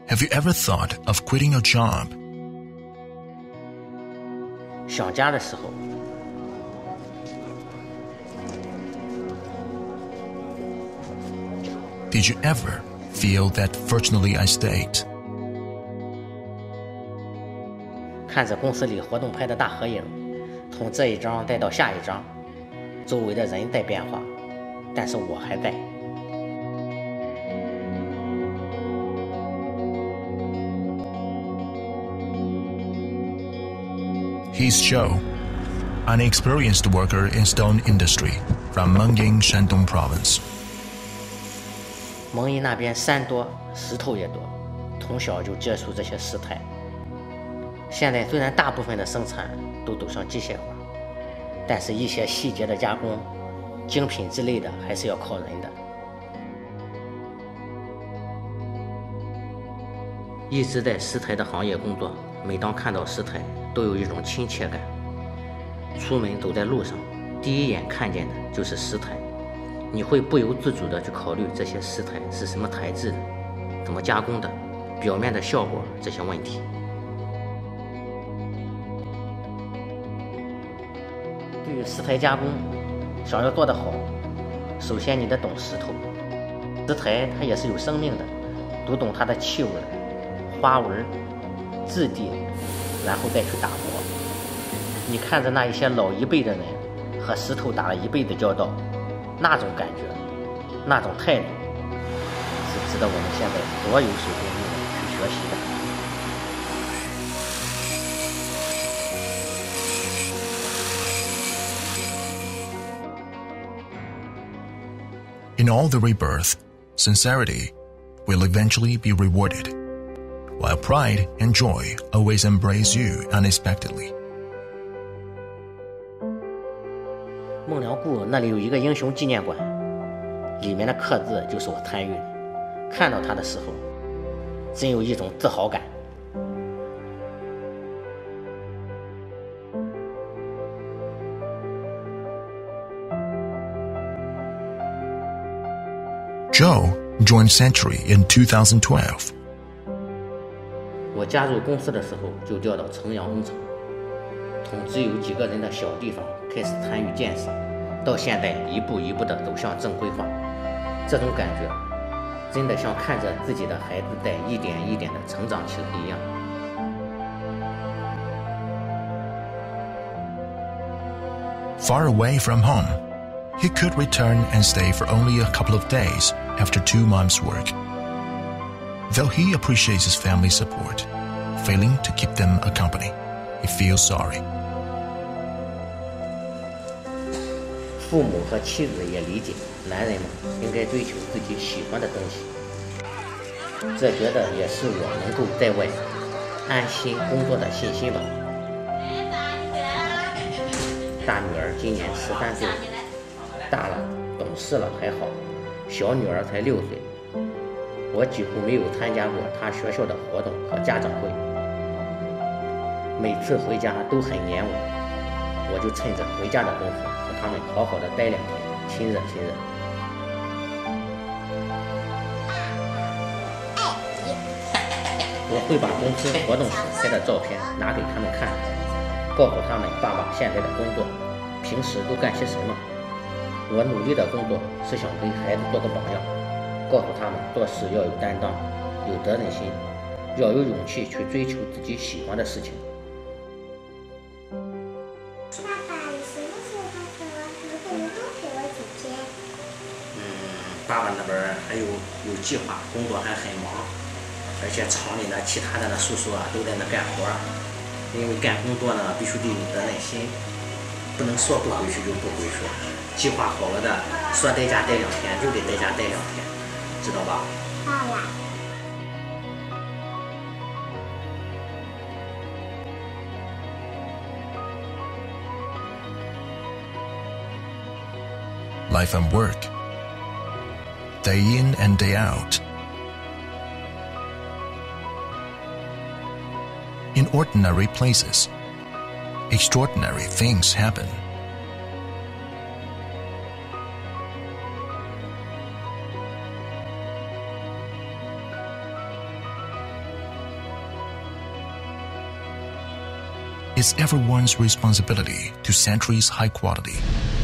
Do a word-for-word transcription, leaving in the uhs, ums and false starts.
Have you ever thought of quitting your job? 想家的时候， Did you ever feel that fortunately I stayed? 看着公司里活动拍的大合影，从这一张带到下一张，周围的人在变化，但是我还在。 He's Zhou, an experienced worker in stone industry from Mengying, Shandong Province. 蒙阴那边山多，石头也多，从小就接触这些石材。现在虽然大部分的生产都走向机械化，但是一些细节的加工、精品之类的还是要靠人的。一直在石材的行业工作，每当看到石材，都有一种亲切感。出门走在路上，第一眼看见的就是石材，你会不由自主地去考虑这些石材是什么材质的，怎么加工的，表面的效果这些问题。对于石材加工，想要做得好，首先你得懂石头。石材它也是有生命的，读懂它的气味、花纹、质地，然后再去打磨。你看着那一些老一辈的人和石头打了一辈子交道，那种感觉，那种态度，是值得我们现在所有手工艺人去学习的。 In all the rebirth, sincerity will eventually be rewarded, while pride and joy always embrace you unexpectedly. 孟良崮那里有一个英雄纪念馆，里面的刻字就是我参与的。看到它的时候，真有一种自豪感。 Zhou joined Century in two thousand twelve. 我加入公司的时候就调到城阳工厂，从只有几个人的小地方开始参与建设，到现在一步一步地走向正规化。这种感觉真的像看着自己的孩子在一点一点地成长起来一样。 Far away from home, he could return and stay for only a couple of days after two months' work. Though he appreciates his family's support, failing to keep them a company, he feels sorry. 父母和妻子也理解，男人嘛，应该追求自己喜欢的东西。这觉得也是我能够在外安心工作的信心吧。大女儿今年十三岁，大了懂事了还好，小女儿才六岁。我几乎没有参加过她学校的活动和家长会，每次回家都很黏我，我就趁着回家的功夫和他们好好的待两天，亲热亲热。我会把公司活动时拍的照片拿给他们看，告诉他们爸爸现在的工作，平时都干些什么。我努力的工作是想给孩子做个榜样，告诉他们做事要有担当，有责任心，要有勇气去追求自己喜欢的事情。 爸爸，你什么时候开课啊？能不能多陪我几天？ 嗯，爸爸那边还有有计划，工作还很忙，而且厂里呢其他的那叔叔啊都在那干活，因为干工作呢必须得有责任心，不能说不回去就不回去。计划好了的，说在家待两天就得在家待两天，知道吧？ 好啦。 Life and work, day in and day out. In ordinary places, extraordinary things happen. It's everyone's responsibility to Century's high quality.